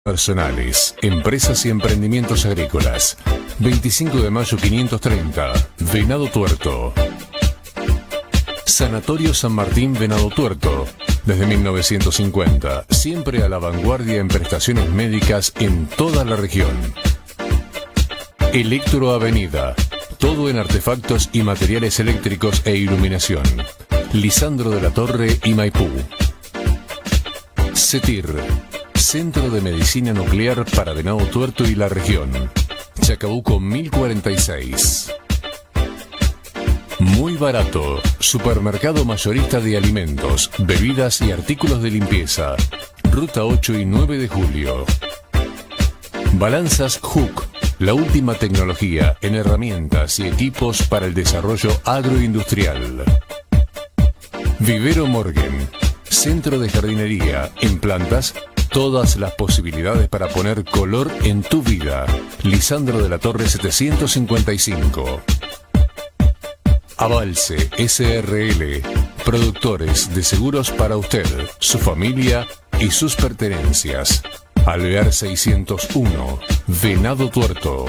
Personales, empresas y emprendimientos agrícolas. 25 de mayo 530, Venado Tuerto. Sanatorio San Martín Venado Tuerto. Desde 1950, siempre a la vanguardia en prestaciones médicas en toda la región. Electro Avenida. Todo en artefactos y materiales eléctricos e iluminación. Lisandro de la Torre y Maipú. CETIR. Centro de Medicina Nuclear para Venado Tuerto y la región. Chacabuco 1046. Muy barato. Supermercado mayorista de alimentos, bebidas y artículos de limpieza. Ruta 8 y 9 de julio. Balanzas Hook. La última tecnología en herramientas y equipos para el desarrollo agroindustrial. Vivero Morgan. Centro de jardinería en plantas. Todas las posibilidades para poner color en tu vida. Lisandro de la Torre 755. Avalse SRL. Productores de seguros para usted, su familia y sus pertenencias. Alvear 601. Venado Tuerto.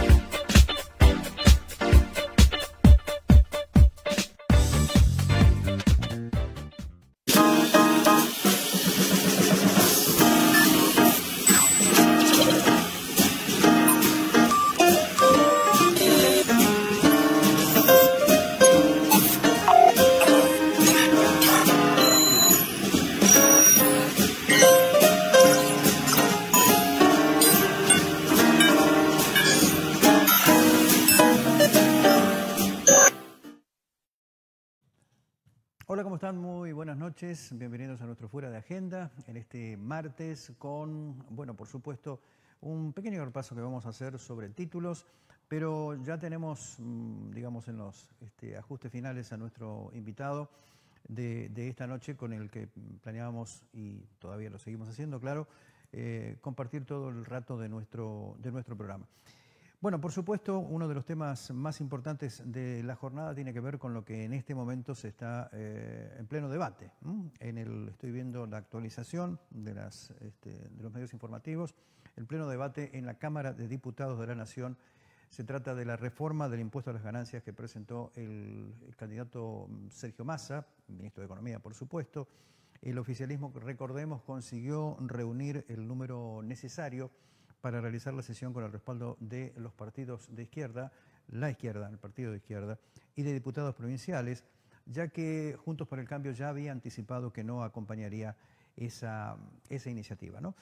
Hola, ¿cómo están? Muy buenas noches. Bienvenidos a nuestro Fuera de Agenda en este martes con, bueno, por supuesto, un pequeño repaso que vamos a hacer sobre títulos, pero ya tenemos, digamos, en los ajustes finales a nuestro invitado de esta noche con el que planeábamos, y todavía lo seguimos haciendo, claro, compartir todo el rato de nuestro programa. Bueno, por supuesto, uno de los temas más importantes de la jornada tiene que ver con lo que en este momento se está en pleno debate. Estoy viendo la actualización de los medios informativos. El pleno debate en la Cámara de Diputados de la Nación se trata de la reforma del impuesto a las ganancias que presentó el candidato Sergio Massa, ministro de Economía, por supuesto. El oficialismo, recordemos, consiguió reunir el número necesario para realizar la sesión con el respaldo de los partidos de izquierda, el partido de izquierda, y de diputados provinciales, ya que Juntos por el Cambio ya había anticipado que no acompañaría esa iniciativa, ¿no?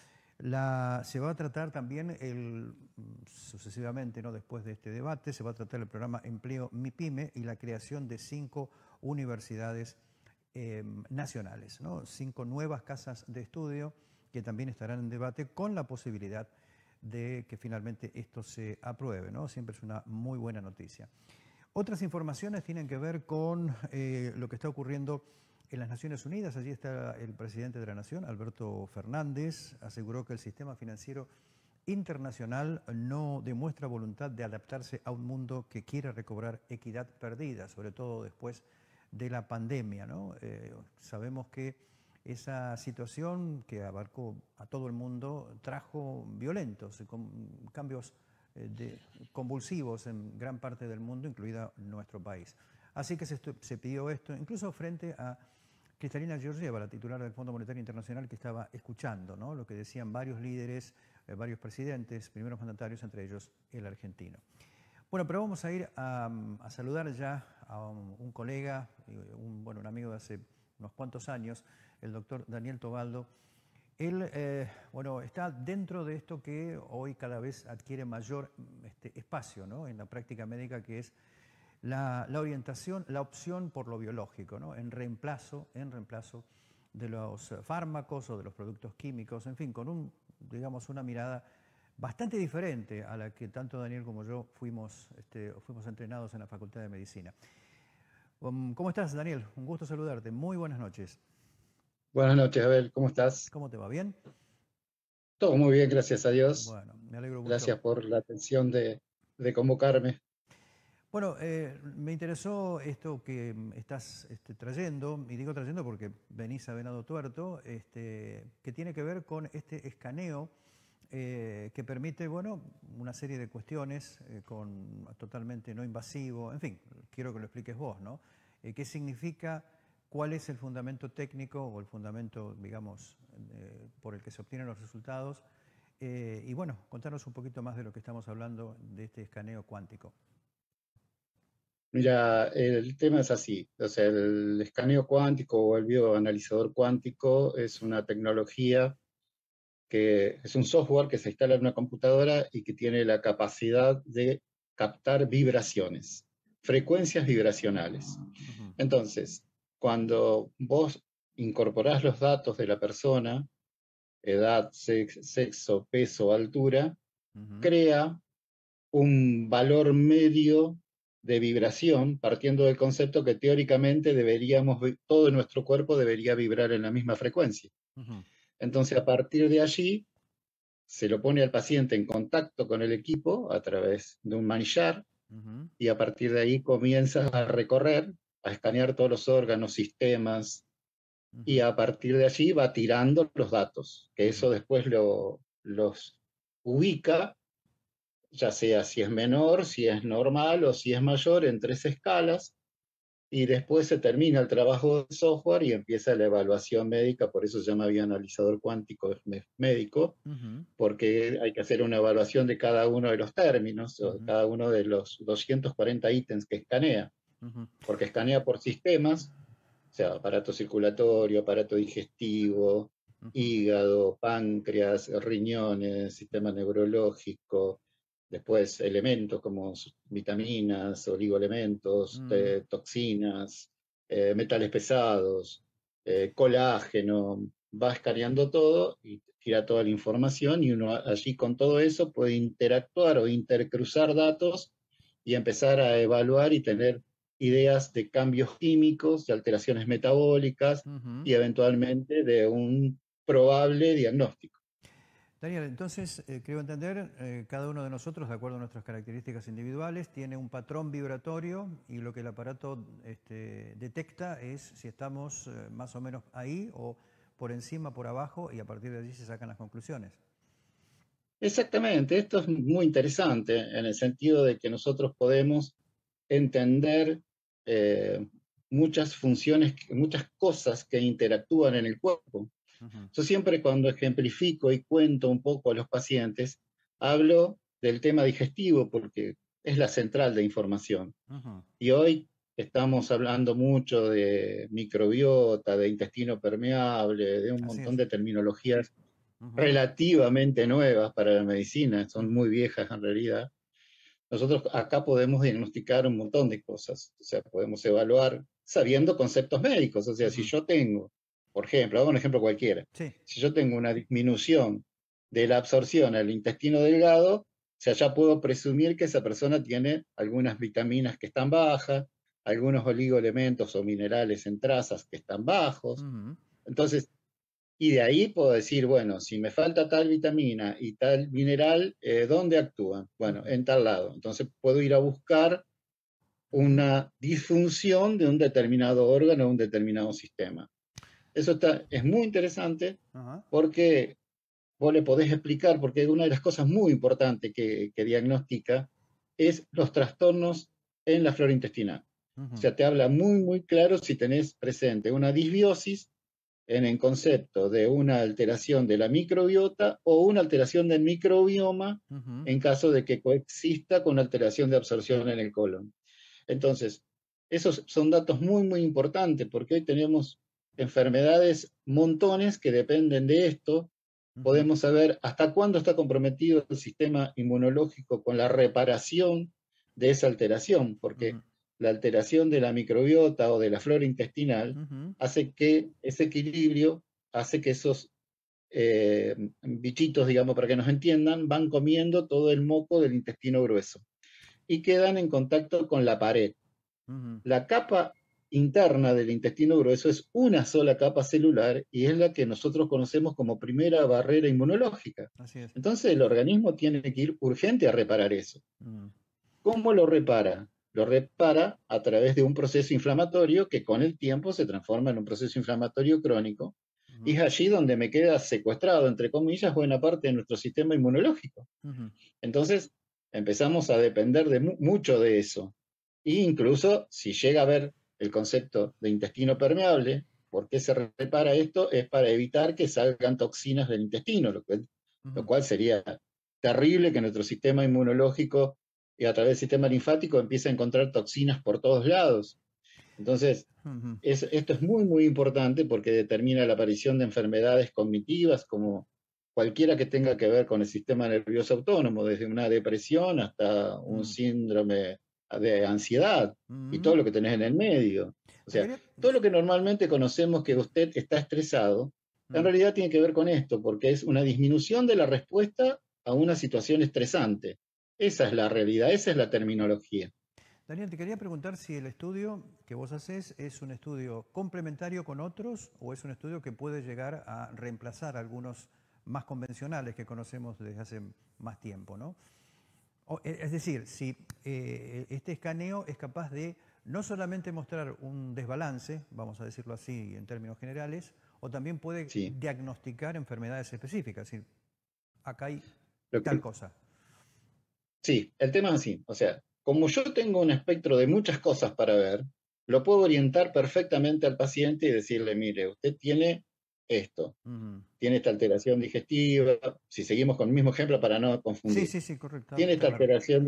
Se va a tratar también, sucesivamente, ¿no?, después de este debate, se va a tratar el programa Empleo MIPYME y la creación de 5 universidades nacionales, ¿no? 5 nuevas casas de estudio que también estarán en debate con la posibilidad de que finalmente esto se apruebe, ¿no? Siempre es una muy buena noticia. Otras informaciones tienen que ver con lo que está ocurriendo en las Naciones Unidas. Allí está el presidente de la Nación, Alberto Fernández, aseguró que el sistema financiero internacional no demuestra voluntad de adaptarse a un mundo que quiere recobrar equidad perdida, sobre todo después de la pandemia, ¿no? Sabemos que esa situación que abarcó a todo el mundo trajo violentos cambios convulsivos en gran parte del mundo, incluida nuestro país. Así que se pidió esto, incluso frente a Kristalina Georgieva, la titular del Fondo Monetario Internacional, que estaba escuchando, ¿no?, lo que decían varios líderes, varios presidentes, primeros mandatarios, entre ellos el argentino. Bueno, pero vamos a ir a saludar ya a un colega, un amigo de hace unos cuantos años, el doctor Daniel Tobaldo. Él, está dentro de esto que hoy cada vez adquiere mayor espacio, ¿no?, en la práctica médica, que es la orientación, la opción por lo biológico, ¿no?, en reemplazo de los fármacos o de los productos químicos, en fin, con una mirada bastante diferente a la que tanto Daniel como yo fuimos entrenados en la Facultad de Medicina. ¿Cómo estás, Daniel? Un gusto saludarte. Muy buenas noches. Buenas noches, Abel. ¿Cómo estás? ¿Cómo te va? ¿Bien? Todo muy bien, gracias a Dios. Bueno, me alegro mucho. Gracias por la atención de convocarme. Bueno, me interesó esto que estás trayendo, y digo trayendo porque venís a Venado Tuerto, que tiene que ver con este escaneo que permite, bueno, una serie de cuestiones totalmente no invasivo. En fin, quiero que lo expliques vos, ¿no? ¿Qué significa? ¿Cuál es el fundamento técnico o el fundamento, digamos, por el que se obtienen los resultados? Y bueno, contanos un poquito más de lo que estamos hablando de este escaneo cuántico. Mira, el tema es así. O sea, el escaneo cuántico o el bioanalizador cuántico es una tecnología que es un software que se instala en una computadora y que tiene la capacidad de captar vibraciones, frecuencias vibracionales. Entonces, cuando vos incorporás los datos de la persona, edad, sexo, peso, altura, crea un valor medio de vibración, partiendo del concepto que teóricamente todo nuestro cuerpo debería vibrar en la misma frecuencia. Entonces, a partir de allí, se lo pone al paciente en contacto con el equipo a través de un manillar, y a partir de ahí comienza a recorrer, a escanear todos los órganos, sistemas, y a partir de allí va tirando los datos, que eso después los ubica, ya sea si es menor, si es normal o si es mayor, en 3 escalas, y después se termina el trabajo del software y empieza la evaluación médica. Por eso se llama bioanalizador cuántico médico, porque hay que hacer una evaluación de cada uno de los términos, o de cada uno de los 240 ítems que escanea, porque escanea por sistemas, o sea, aparato circulatorio, aparato digestivo, hígado, páncreas, riñones, sistema neurológico, después elementos como vitaminas, oligoelementos, toxinas, metales pesados, colágeno, va escaneando todo y tira toda la información, y uno allí con todo eso puede interactuar o intercruzar datos y empezar a evaluar y tener ideas de cambios químicos, de alteraciones metabólicas y eventualmente de un probable diagnóstico. Daniel, entonces, creo entender, cada uno de nosotros, de acuerdo a nuestras características individuales, tiene un patrón vibratorio, y lo que el aparato detecta es si estamos más o menos ahí o por encima, por abajo, y a partir de allí se sacan las conclusiones. Exactamente, esto es muy interesante en el sentido de que nosotros podemos entender muchas funciones, muchas cosas que interactúan en el cuerpo. Yo siempre, cuando ejemplifico y cuento un poco a los pacientes, hablo del tema digestivo porque es la central de información. Y hoy estamos hablando mucho de microbiota, de intestino permeable, de un montón de terminologías relativamente nuevas para la medicina, son muy viejas en realidad. Nosotros acá podemos diagnosticar un montón de cosas, o sea, podemos evaluar sabiendo conceptos médicos. O sea, si yo tengo, por ejemplo, hago un ejemplo cualquiera, si yo tengo una disminución de la absorción al intestino delgado, o sea, ya puedo presumir que esa persona tiene algunas vitaminas que están bajas, algunos oligoelementos o minerales en trazas que están bajos. Entonces, y de ahí puedo decir, bueno, si me falta tal vitamina y tal mineral, ¿dónde actúan? Bueno, en tal lado. Entonces puedo ir a buscar una disfunción de un determinado órgano o un determinado sistema. Eso es muy interesante porque vos le podés explicar, porque una de las cosas muy importantes que diagnostica es los trastornos en la flora intestinal. O sea, te habla muy, muy claro si tenés presente una disbiosis en el concepto de una alteración de la microbiota o una alteración del microbioma en caso de que coexista con alteración de absorción en el colon. Entonces, esos son datos muy, muy importantes, porque hoy tenemos enfermedades montones que dependen de esto. Podemos saber hasta cuándo está comprometido el sistema inmunológico con la reparación de esa alteración, porque la alteración de la microbiota o de la flora intestinal hace que ese equilibrio, hace que esos bichitos, digamos, para que nos entiendan, van comiendo todo el moco del intestino grueso y quedan en contacto con la pared. La capa interna del intestino grueso es una sola capa celular y es la que nosotros conocemos como primera barrera inmunológica. Así es. Entonces el organismo tiene que ir urgente a reparar eso. ¿Cómo lo repara? Lo repara a través de un proceso inflamatorio que con el tiempo se transforma en un proceso inflamatorio crónico, Y es allí donde me queda secuestrado, entre comillas, buena parte de nuestro sistema inmunológico. Entonces, empezamos a depender de mucho de eso. E incluso, si llega a haber el concepto de intestino permeable, ¿por qué se repara esto? Es para evitar que salgan toxinas del intestino, lo cual sería terrible que nuestro sistema inmunológico y a través del sistema linfático empiece a encontrar toxinas por todos lados. Entonces, esto es muy, muy importante porque determina la aparición de enfermedades cognitivas como cualquiera que tenga que ver con el sistema nervioso autónomo, desde una depresión hasta un síndrome de ansiedad y todo lo que tenés en el medio. O sea, todo lo que normalmente conocemos que usted está estresado, en realidad tiene que ver con esto, porque es una disminución de la respuesta a una situación estresante. Esa es la realidad, esa es la terminología. Daniel, te quería preguntar si el estudio que vos haces es un estudio complementario con otros o es un estudio que puede llegar a reemplazar algunos más convencionales que conocemos desde hace más tiempo, ¿no? Es decir, si este escaneo es capaz de no solamente mostrar un desbalance, vamos a decirlo así en términos generales, o también puede diagnosticar enfermedades específicas, es decir, acá hay tal cosa. Sí, el tema es así, o sea, como yo tengo un espectro de muchas cosas para ver, lo puedo orientar perfectamente al paciente y decirle, mire, usted tiene esto, tiene esta alteración digestiva, si seguimos con el mismo ejemplo para no confundir. Sí, correcto. Tiene esta alteración,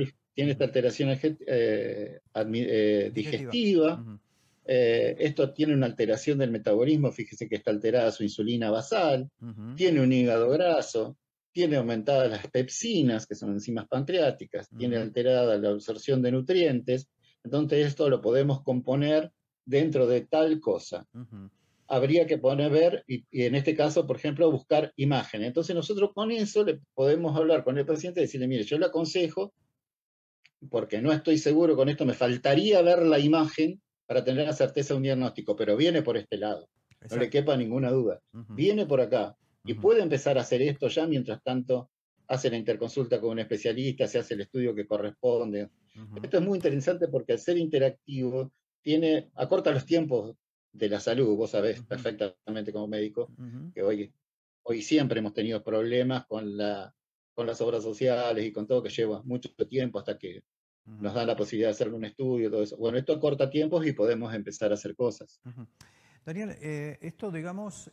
digestiva, esto tiene una alteración del metabolismo, fíjese que está alterada su insulina basal, tiene un hígado graso, tiene aumentadas las pepsinas, que son enzimas pancreáticas, tiene alterada la absorción de nutrientes, entonces esto lo podemos componer dentro de tal cosa. Habría que ver, y en este caso, por ejemplo, buscar imágenes. Entonces nosotros con eso le podemos hablar con el paciente y decirle, mire, yo le aconsejo, porque no estoy seguro con esto, me faltaría ver la imagen para tener la certeza de un diagnóstico, pero viene por este lado, no le quepa ninguna duda, viene por acá. Y puede empezar a hacer esto ya, mientras tanto hace la interconsulta con un especialista, se hace el estudio que corresponde. Esto es muy interesante porque al ser interactivo, acorta los tiempos de la salud. Vos sabés perfectamente como médico que hoy siempre hemos tenido problemas con las obras sociales y con todo, que lleva mucho tiempo hasta que nos dan la posibilidad de hacer un estudio, todo eso. Bueno, esto acorta tiempos y podemos empezar a hacer cosas. Daniel, esto, digamos,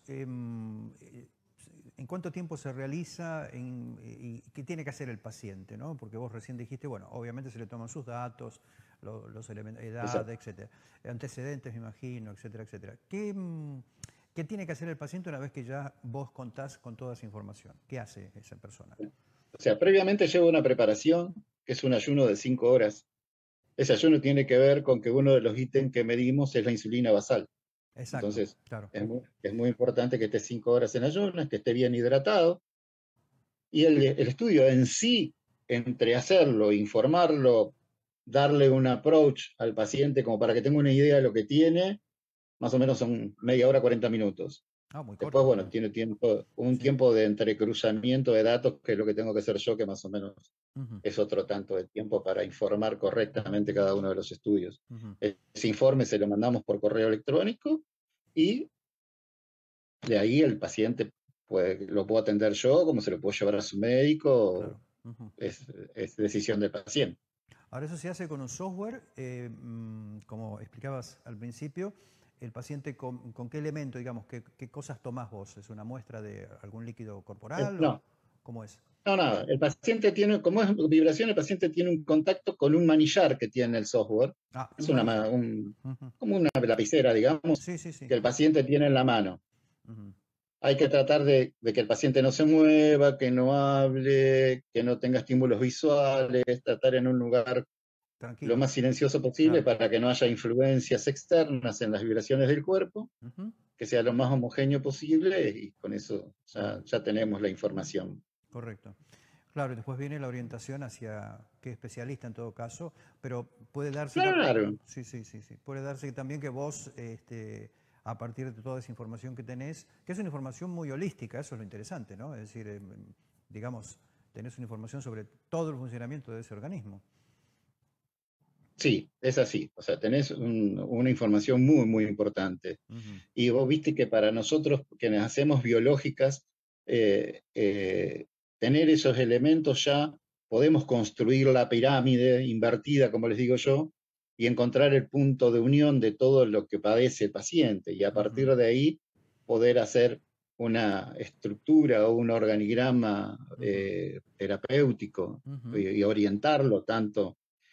¿en cuánto tiempo se realiza y qué tiene que hacer el paciente, ¿no? Porque vos recién dijiste, bueno, obviamente se le toman sus datos, los elementos, edad, etcétera, antecedentes, me imagino, etcétera, etcétera. ¿Qué tiene que hacer el paciente una vez que ya vos contás con toda esa información? ¿Qué hace esa persona? O sea, previamente lleva una preparación, que es un ayuno de 5 horas. Ese ayuno tiene que ver con que uno de los ítems que medimos es la insulina basal. Exacto, entonces, claro. es muy importante que esté 5 horas en ayuno, que esté bien hidratado. Y el estudio en sí, entre hacerlo, informarlo, darle un approach al paciente como para que tenga una idea de lo que tiene, más o menos son media hora, 40 minutos. Muy corto. Después, bueno, tiene tiempo de entrecruzamiento de datos, que es lo que tengo que hacer yo, que más o menos es otro tanto de tiempo para informar correctamente cada uno de los estudios. Ese informe se lo mandamos por correo electrónico y de ahí el paciente lo puedo atender yo, como se lo puedo llevar a su médico, claro. Es decisión del paciente. Ahora, eso se hace con un software, como explicabas al principio. ¿El paciente con qué elemento, digamos, qué cosas tomás vos? ¿Es una muestra de algún líquido corporal? No. ¿Cómo es? No, nada. El paciente tiene, como es vibración, el paciente tiene un contacto con un manillar que tiene el software. Es como una lapicera, digamos, que el paciente tiene en la mano. Hay que tratar de que el paciente no se mueva, que no hable, que no tenga estímulos visuales, tratar en un lugar lo más silencioso posible, claro, para que no haya influencias externas en las vibraciones del cuerpo, que sea lo más homogéneo posible, y con eso ya tenemos la información. Correcto. Claro, y después viene la orientación hacia qué especialista en todo caso, pero puede darse... Claro. Sí. Puede darse también que vos, a partir de toda esa información que tenés, que es una información muy holística, eso es lo interesante, ¿no? Es decir, digamos, tenés una información sobre todo el funcionamiento de ese organismo. Sí, es así. O sea, tenés una información muy, muy importante. Ujú, Y vos viste que para nosotros, quienes hacemos biológicas, eh, eh, tener esos elementos ya, podemos construir la pirámide invertida, como les digo yo, y encontrar el punto de unión de todo lo que padece el paciente. Y a ujú, partir de ahí poder hacer una estructura o un organigrama ujú, terapéutico ujú, y orientarlo tanto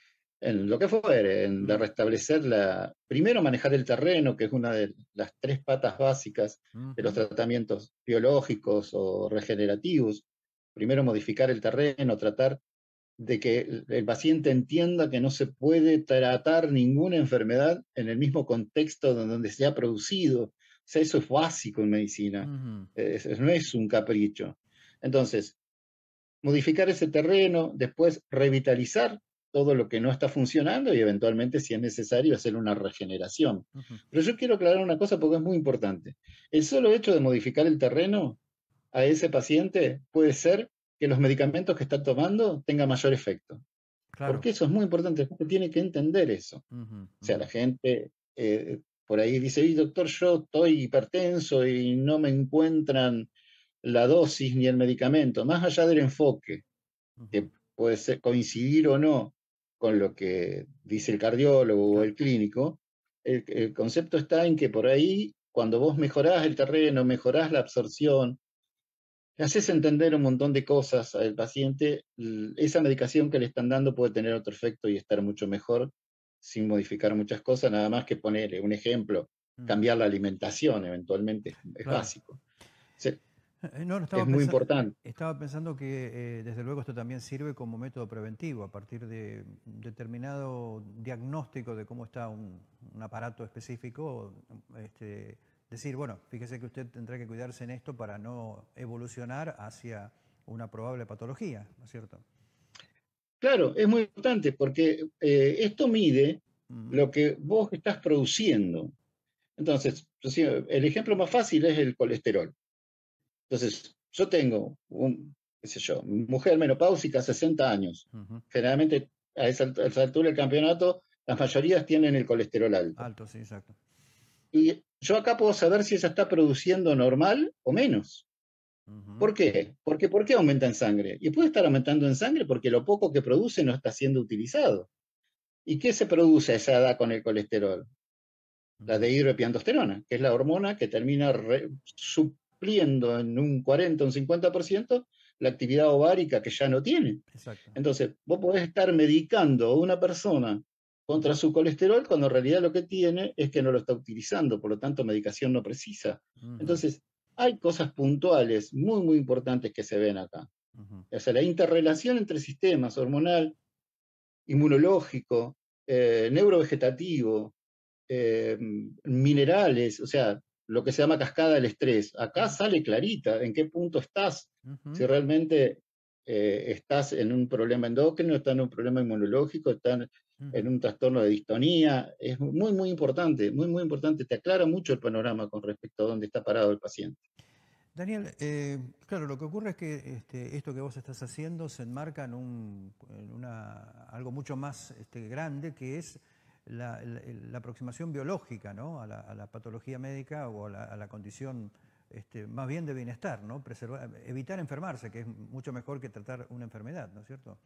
en lo que fuere, en de mm, restablecer primero manejar el terreno, que es una de las tres patas básicas de los ujú, tratamientos biológicos o regenerativos. Primero modificar el terreno, tratar de que el paciente entienda que no se puede tratar ninguna enfermedad en el mismo contexto donde se ha producido. O sea, eso es básico en medicina, ujú. no es un capricho. Entonces, modificar ese terreno, después revitalizar todo lo que no está funcionando y eventualmente, si es necesario, hacer una regeneración. Ujú. Pero yo quiero aclarar una cosa porque es muy importante. El solo hecho de modificar el terreno a ese paciente puede ser que los medicamentos que está tomando tengan mayor efecto. Claro. Porque eso es muy importante, la gente tiene que entender eso. O Ujú, sea, ujú, la gente por ahí dice, "Y, doctor, yo estoy hipertenso y no me encuentran la dosis ni el medicamento", más allá del enfoque ujú. que puede ser, coincidir o no con lo que dice el cardiólogo o Claro. el clínico, el concepto está en que por ahí, cuando vos mejorás el terreno, mejorás la absorción, le haces entender un montón de cosas al paciente, esa medicación que le están dando puede tener otro efecto y estar mucho mejor sin modificar muchas cosas, nada más que ponerle un ejemplo, Ujú, cambiar la alimentación eventualmente es claro. básico. Se- No, Es muy importante. estaba pensando que desde luego esto también sirve como método preventivo a partir de determinado diagnóstico de cómo está un aparato específico, decir, bueno, fíjese que usted tendrá que cuidarse en esto para no evolucionar hacia una probable patología, ¿no es cierto? Claro, es muy importante porque esto mide Ujú, lo que vos estás produciendo. Entonces, el ejemplo más fácil es el colesterol. Entonces, yo tengo, qué sé yo, mujer menopáusica, 60 años. ujú. Generalmente, a esa altura del campeonato, las mayorías tienen el colesterol alto. Alto, sí, exacto. Y yo acá puedo saber si ella está produciendo normal o menos. Ujú, ¿Por qué? Porque ¿por qué aumenta en sangre? Y puede estar aumentando en sangre porque lo poco que produce no está siendo utilizado. ¿Y qué se produce a esa edad con el colesterol? La ujú. dehidroepiandrosterona, que es la hormona que termina supliendo en un 40 o un 50% la actividad ovárica que ya no tiene. Exacto. Entonces, vos podés estar medicando a una persona contra su colesterol cuando en realidad lo que tiene es que no lo está utilizando, por lo tanto, medicación no precisa. Ujú, Entonces, hay cosas puntuales muy, muy importantes que se ven acá. ujú, O sea, la interrelación entre sistemas hormonal, inmunológico, neurovegetativo, eh, minerales, o sea, lo que se llama cascada del estrés. Acá ujú, sale clarita en qué punto estás, si ujú, realmente estás en un problema endocrino, estás en un problema inmunológico, estás en ujú. un trastorno de distonía. Es muy, muy importante, muy, muy importante. Te aclara mucho el panorama con respecto a dónde está parado el paciente. Daniel, claro, lo que ocurre es que esto que vos estás haciendo se enmarca algo mucho más grande, que es la aproximación biológica, ¿no? A la patología médica o a la condición más bien de bienestar, ¿no? Evitar enfermarse, que es mucho mejor que tratar una enfermedad, ¿no es cierto?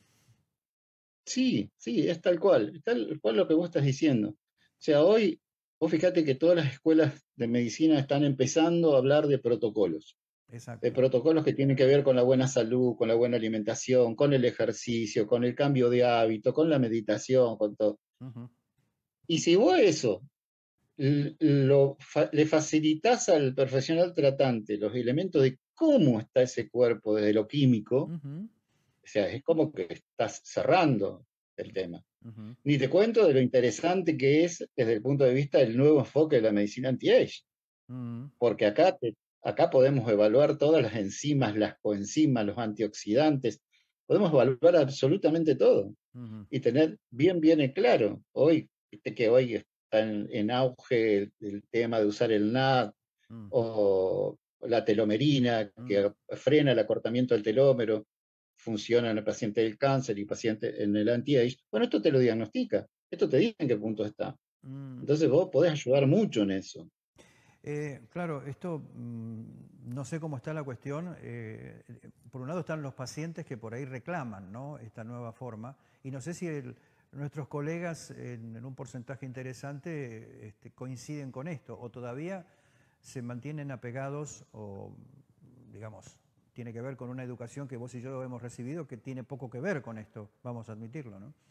Sí, sí, es tal cual lo que vos estás diciendo. O sea, hoy, vos fíjate que todas las escuelas de medicina están empezando a hablar de Exacto. protocolos que tienen que ver con la buena salud, con la buena alimentación, con el ejercicio, con el cambio de hábito, con la meditación, con todo. Ujú, Y si vos eso le facilitas al profesional tratante los elementos de cómo está ese cuerpo desde lo químico, ujú, o sea, es como que estás cerrando el tema. ujú, Ni te cuento de lo interesante que es desde el punto de vista del nuevo enfoque de la medicina anti-age, ujú, porque acá podemos evaluar todas las enzimas, las coenzimas, los antioxidantes, podemos evaluar absolutamente todo ujú, y tener bien, bien en claro. Hoy, viste que hoy está en auge el tema de usar el NAD ujú, o la telomerina, ujú, que frena el acortamiento del telómero. funciona en el paciente del cáncer y paciente en el anti-age, bueno, esto te lo diagnostica, esto te dice en qué punto está. Entonces vos podés ayudar mucho en eso. Claro, esto no sé cómo está la cuestión. Por un lado están los pacientes que por ahí reclaman, ¿no?, esta nueva forma, y no sé si nuestros colegas en un porcentaje interesante coinciden con esto, o todavía se mantienen apegados, o digamos, tiene que ver con una educación que vos y yo hemos recibido que tiene poco que ver con esto, vamos a admitirlo, ¿no?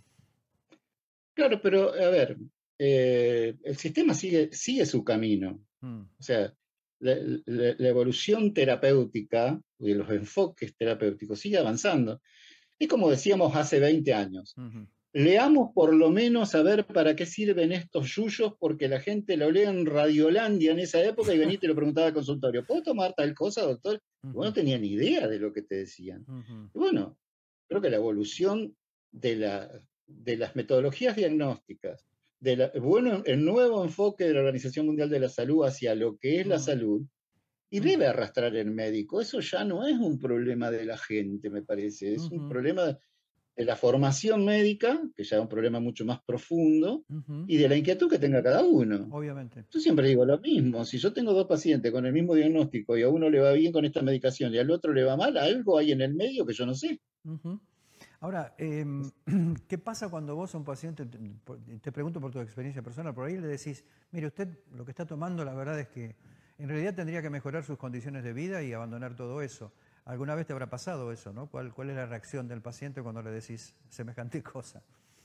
Claro, pero a ver, el sistema sigue su camino. O sea, la evolución terapéutica y los enfoques terapéuticos sigue avanzando. Es como decíamos hace 20 años. Leamos por lo menos a ver para qué sirven estos yuyos, porque la gente lo lee en Radiolandia en esa época y venía y te lo preguntaba al consultorio, ¿puedo tomar tal cosa, doctor? Y vos no tenías ni idea de lo que te decían. Y bueno, creo que la evolución de las metodologías diagnósticas, el nuevo enfoque de la Organización Mundial de la Salud hacia lo que es la salud, y debe arrastrar el médico. Eso ya no es un problema de la gente, me parece, es un problema de la formación médica, que ya es un problema mucho más profundo, y de la inquietud que tenga cada uno. Obviamente. Yo siempre digo lo mismo, si yo tengo dos pacientes con el mismo diagnóstico y a uno le va bien con esta medicación y al otro le va mal, algo hay en el medio que yo no sé. Ahora, ¿qué pasa cuando vos a un paciente, te pregunto por tu experiencia personal, por ahí le decís, mire, usted lo que está tomando la verdad es que en realidad tendría que mejorar sus condiciones de vida y abandonar todo eso? ¿Alguna vez te habrá pasado eso, no? ¿Cuál es la reacción del paciente cuando le decís semejante cosa?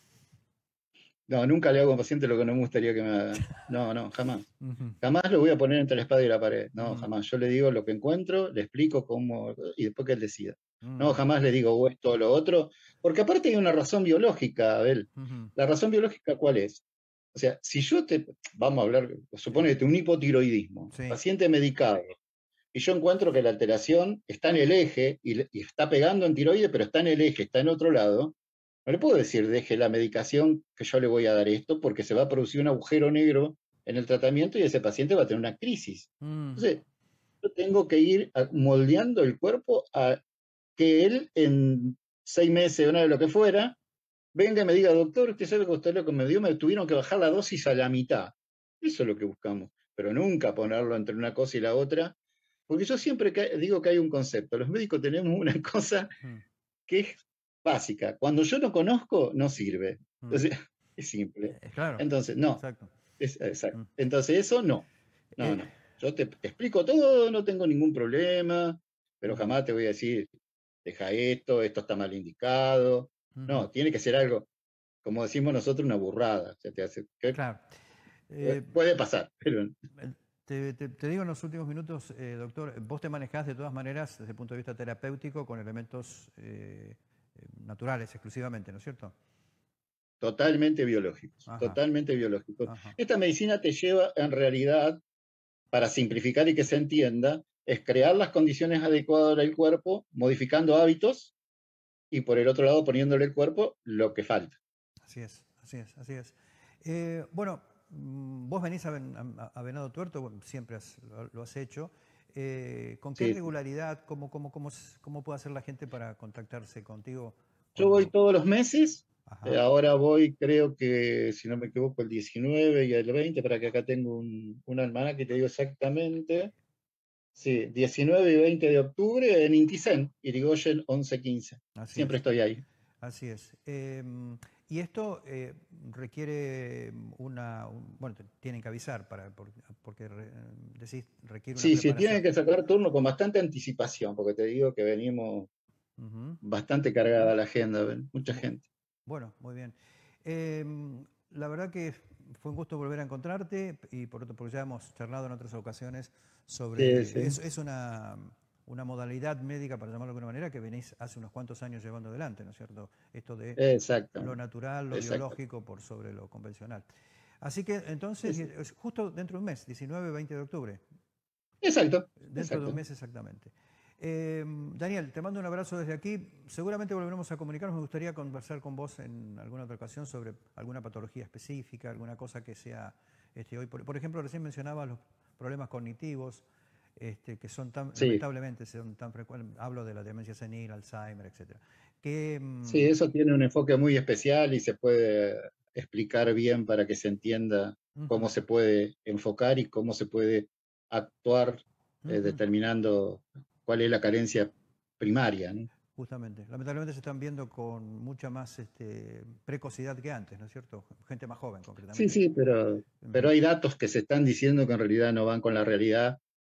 No, nunca le hago a un paciente lo que no me gustaría que me haga. No, jamás. Jamás lo voy a poner entre la espada y la pared. No, jamás. Yo le digo lo que encuentro, le explico cómo, y después que él decida. No, jamás le digo esto o lo otro, porque aparte hay una razón biológica, Abel. ¿La razón biológica cuál es? O sea, si yo vamos a hablar, suponete un hipotiroidismo, Sí. paciente medicado, y yo encuentro que la alteración está en el eje, y está pegando en tiroides, pero está en el eje, está en otro lado, no le puedo decir, deje la medicación que yo le voy a dar esto, porque se va a producir un agujero negro en el tratamiento y ese paciente va a tener una crisis. Entonces, yo tengo que ir moldeando el cuerpo a que él en 6 meses, una de lo que fuera, venga y me diga, doctor, usted sabe que usted lo que me dio, me tuvieron que bajar la dosis a la mitad. Eso es lo que buscamos, pero nunca ponerlo entre una cosa y la otra, porque yo siempre digo que hay un concepto. Los médicos tenemos una cosa que es básica. Cuando yo no conozco, no sirve. Entonces, es simple. Claro. Entonces, no. Exacto. Exacto. Entonces, eso no. No. Yo te explico todo, no tengo ningún problema, pero jamás te voy a decir, deja esto está mal indicado. No, tiene que ser algo, como decimos nosotros, una burrada. Claro. Puede pasar, pero... Te digo en los últimos minutos, doctor, vos te manejás de todas maneras desde el punto de vista terapéutico con elementos naturales exclusivamente, ¿no es cierto? Totalmente biológicos, totalmente biológicos. Esta medicina te lleva en realidad, para simplificar y que se entienda, es crear las condiciones adecuadas del cuerpo, modificando hábitos y por el otro lado poniéndole al cuerpo lo que falta. Así es. Bueno, vos venís a Venado Tuerto, siempre lo has hecho. ¿Con qué regularidad, cómo puede hacer la gente para contactarse contigo? Yo voy todos los meses. Ahora voy, creo que, si no me equivoco, el 19 y el 20, para que acá tengo un almanaque que te digo exactamente. Sí, 19 y 20 de octubre en Intisén, Irigoyen 1115. Siempre estoy ahí. Así es. Y esto requiere bueno, tienen que avisar porque decís requiere una preparación. Sí, tienen que sacar turno con bastante anticipación, porque te digo que venimos bastante cargada la agenda, mucha gente. Bueno, muy bien. La verdad que fue un gusto volver a encontrarte y porque ya hemos charlado en otras ocasiones sobre... Sí. Es una modalidad médica, para llamarlo de alguna manera, que venís hace unos cuantos años llevando adelante, ¿no es cierto? Esto de lo natural, lo biológico por sobre lo convencional. Así que entonces, justo dentro de un mes, 19 y 20 de octubre. Exacto. Dentro de un mes exactamente. Daniel, te mando un abrazo desde aquí. Seguramente volveremos a comunicarnos. Me gustaría conversar con vos en alguna otra ocasión sobre alguna patología específica, alguna cosa que sea hoy. Por ejemplo, recién mencionabas los problemas cognitivos. que son tan, Sí. lamentablemente, son tan frecuentes. Hablo de la demencia senil, Alzheimer, etc. Sí, eso tiene un enfoque muy especial y se puede explicar bien para que se entienda cómo se puede enfocar y cómo se puede actuar determinando cuál es la carencia primaria, ¿no? Justamente. Lamentablemente se están viendo con mucha más precocidad que antes, ¿no es cierto? Gente más joven, concretamente. Sí, pero hay datos que se están diciendo que en realidad no van con la realidad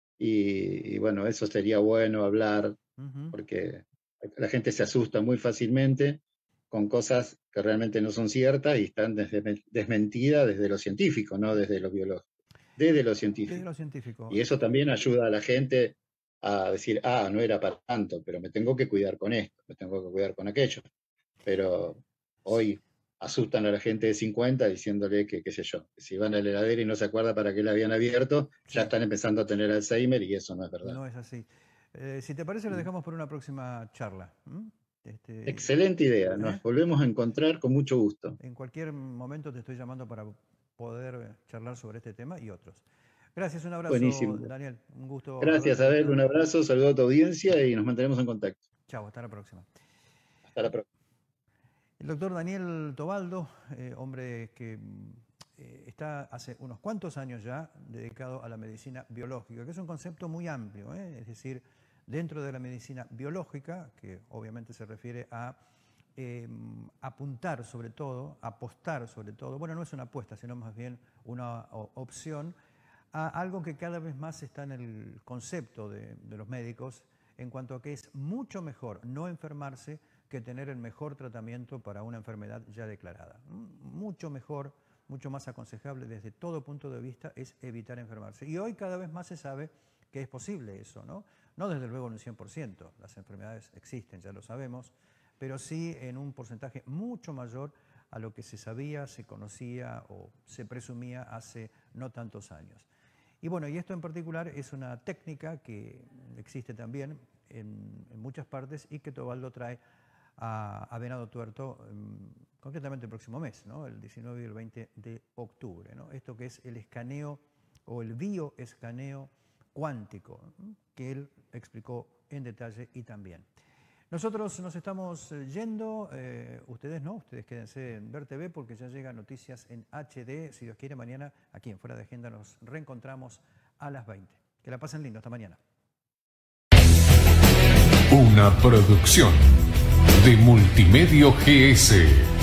y bueno, eso sería bueno hablar porque la gente se asusta muy fácilmente con cosas que realmente no son ciertas y están desmentidas desde lo científico, no desde lo biológico, desde lo científico. Desde lo científico. Y eso también ayuda a la gente a decir, no era para tanto, pero me tengo que cuidar con esto, me tengo que cuidar con aquello. Pero hoy asustan a la gente de 50 diciéndole que, qué sé yo, que si van a la heladera y no se acuerda para qué la habían abierto, ya están empezando a tener Alzheimer y eso no es verdad. No es así. Si te parece, lo dejamos por una próxima charla. Excelente idea, nos volvemos a encontrar con mucho gusto. En cualquier momento te estoy llamando para poder charlar sobre este tema y otros. Gracias, un abrazo. Buenísimo. Daniel. Un gusto. Gracias, Abel, un abrazo, saludo a tu audiencia y nos mantenemos en contacto. Chao, hasta la próxima. Hasta la próxima. El doctor Daniel Tobaldo, hombre que está hace unos cuantos años ya dedicado a la medicina biológica, que es un concepto muy amplio, es decir, dentro de la medicina biológica, que obviamente se refiere a apuntar sobre todo, apostar sobre todo, bueno, no es una apuesta, sino más bien una opción a algo que cada vez más está en el concepto de los médicos en cuanto a que es mucho mejor no enfermarse que tener el mejor tratamiento para una enfermedad ya declarada. Mucho mejor, mucho más aconsejable desde todo punto de vista es evitar enfermarse. Y hoy cada vez más se sabe que es posible eso, ¿no? No desde luego en un 100%, las enfermedades existen, ya lo sabemos, pero sí en un porcentaje mucho mayor a lo que se sabía, se conocía o se presumía hace no tantos años. Y bueno, y esto en particular es una técnica que existe también en muchas partes y que Tobaldo trae a Venado Tuerto, concretamente el próximo mes, ¿no? El 19 y el 20 de octubre, ¿no? Esto que es el escaneo o el bioescaneo cuántico, que él explicó en detalle y también. Nosotros nos estamos yendo, ustedes no, ustedes quédense en Ver TV porque ya llegan noticias en HD. Si Dios quiere, mañana aquí en Fuera de Agenda nos reencontramos a las 20. Que la pasen lindo, hasta mañana. Una producción de Multimedio GS.